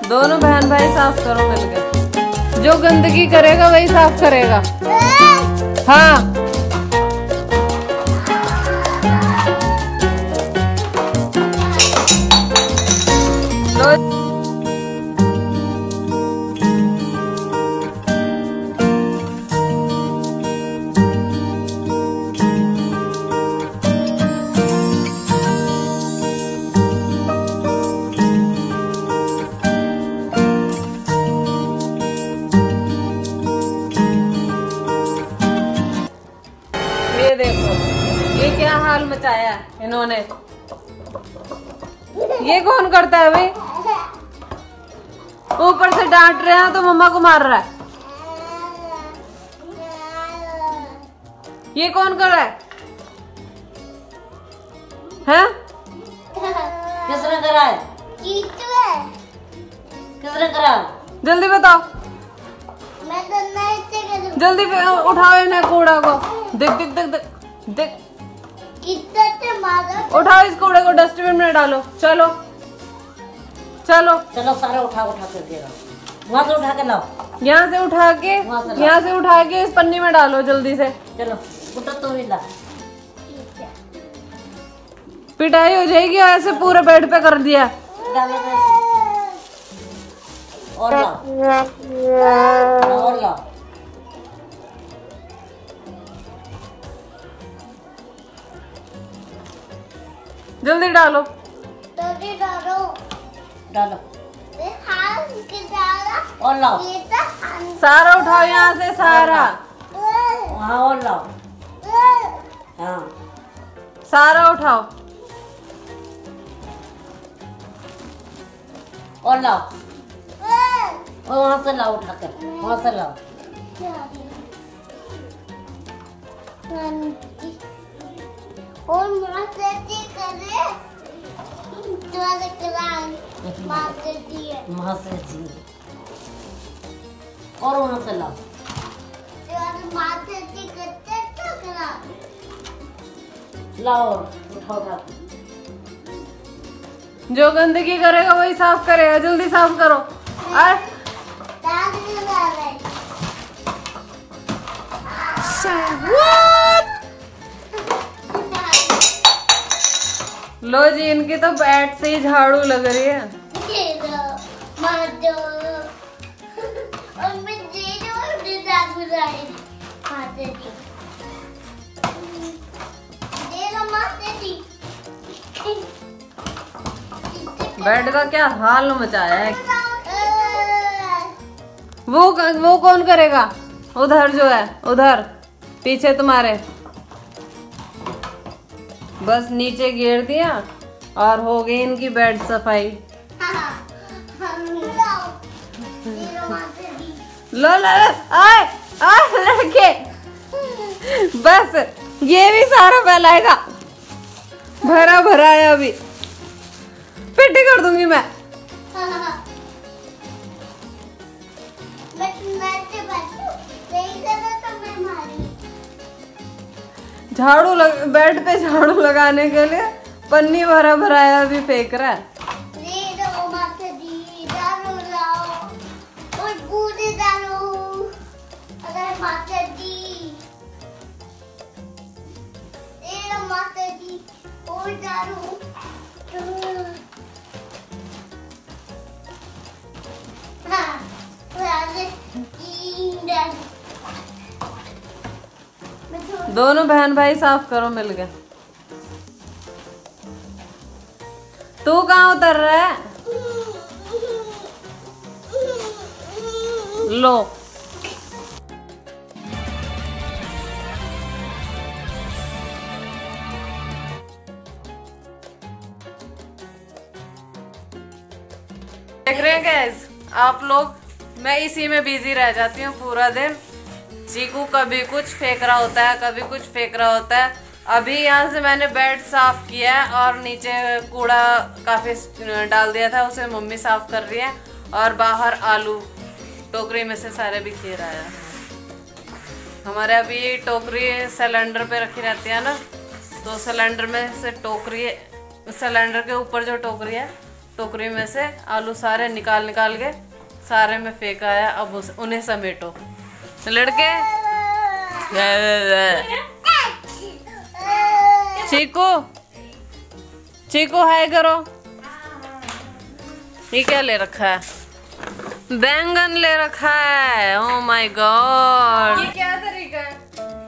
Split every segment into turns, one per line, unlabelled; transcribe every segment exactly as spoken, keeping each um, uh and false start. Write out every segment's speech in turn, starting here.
दोनों बहन भाई साफ करो मिलकर। जो गंदगी करेगा वही साफ करेगा। हाँ लो ये देखो ये क्या हाल मचाया है इन्होंने। ये कौन करता है भाई? ऊपर से डांट रहे हैं तो मम्मा को मार रहा है। ये कौन कर रहा है? हैं?
किसने करा है? किसने करा?
जल्दी बताओ।
मैं तो नहीं से
जल्दी उठाओ इन्हें कूड़ा को। देख देख देख देख देख
कितने मारा।
उठाओ इस कूड़े को डस्टबिन में डालो। चलो चलो
चलो सारे उठा उठा कर दे रहा। वहाँ से उठा के लाओ।
यहाँ से उठा के यहाँ से उठा के इस पन्नी में डालो जल्दी से।
चलो उठो तो ही ला।
पिटाई हो जाएगी। ऐसे पूरे बेड पे कर दिया।
डालो और लाओ और लाओ।
जल्दी डालो।
जल्दी डालो
डालो
ये हाथ के डाला
और लाओ।
ये तो हाथ
सारा उठाओ यहाँ से सारा।
वहाँ और लाओ। हाँ
सारा उठाओ
और लाओ। और वहाँ से लाओ उठा कर। वहाँ से लाओ।
और मारते करे तुम्हारे क्लास मारते दिए
वहाँ से जी और वहाँ से लाओ।
तुम्हारे मारते दी करते तो क्लास
लाओ उठाओ उठा।
जो गंदगी करेगा वही साफ करेगा। जल्दी साफ करो। आ,
दादी डाले
लो जी इनकी तो बैट से ही झाड़ू लग रही है।
मार दो और मैं दे दो और दादी डाले मारते दी दे दो मारते दी।
बेड का क्या हाल मचाया है। वो वो कौन करेगा? उधर जो है उधर पीछे तुम्हारे। बस नीचे गिर दिया और हो गई इनकी बेड सफाई। लो लो आए आए लड़के। बस ये भी सारा फैलाएगा। भरा भरा है अभी। पिट्टी कर दूंगी मैं। झाड़ू लग बेड पे झाड़ू लगाने के लिए पन्नी भरा भरा है अभी फेंक रहा है। दोनों बहन भाई साफ करो मिलके। तू कहाँ उतर रहा है? लो देख रहे हैं गाइस आप लोग। मैं इसी में बिजी रह जाती हूँ पूरा दिन। चीकू कभी कुछ फेंक रहा होता है कभी कुछ फेंक रहा होता है। अभी यहाँ से मैंने बेड साफ किया है और नीचे कूड़ा काफी डाल दिया था उसे मम्मी साफ कर रही है। और बाहर आलू टोकरी में से सारे बिखेर रहा है। हमारे अभी टोकरी सिलेंडर पे रखी रहती है ना, तो सिलेंडर में से टोकरी सिलेंडर के ऊपर जो टोकरी है टोकरी में से आलू सारे निकाल निकाल के सारे में फेंका है। अब उस, उन्हें समेटो लड़के। चीकू चीकू हाय करो। ये क्या ले रखा है? बैंगन ले रखा है। ओह माय गॉड, ये क्या तरीका है?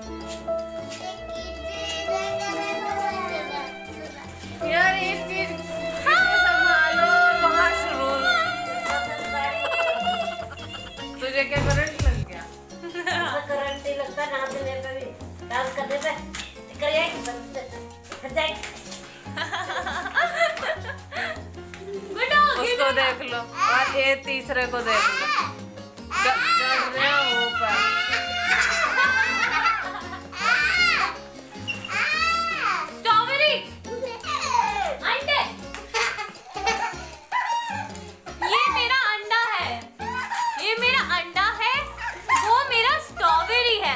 यार ये चीज संभालो। वहाँ शुरू तुझे क्या करंट लग गया?
करंट ही लगता है ना देने पे भी, डांस करने पे करिए हट जाए।
उसको देख लो और ये तीसरे को देख लो, चढ़ रहे हैं ऊपर।
स्ट्रॉबेरी अंडे, ये मेरा अंडा है, ये मेरा अंडा है, वो मेरा स्ट्रॉबेरी है।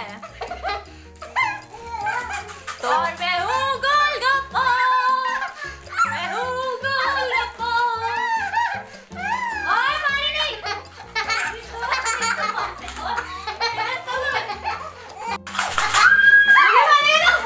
तो और मैं हूँ गोलगप्पा, मैं हूँ गोलगप्पा। और मारे नहीं, मुझे मारिए ना।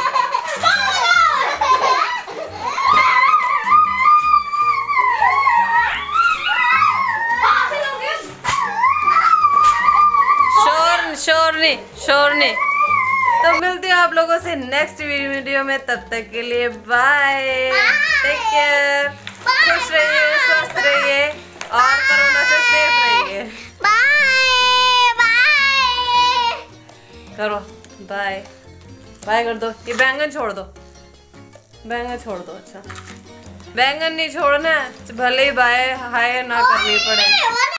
शोर शोर नहीं शोर नहीं। तो मिलती हूँ आप लोगों से नेक्स्ट वीडियो में, तब तक के लिए बाय, टेक केयर, खुश रहिए, स्वस्थ रहिए और कोरोना से सेफ रहिए।
बाय बाय
करो बाय बाय कर दो। ये बैंगन छोड़ दो, बैंगन छोड़ दो। अच्छा बैंगन नहीं छोड़ना, भले ही बाय हाय ना करनी पड़े।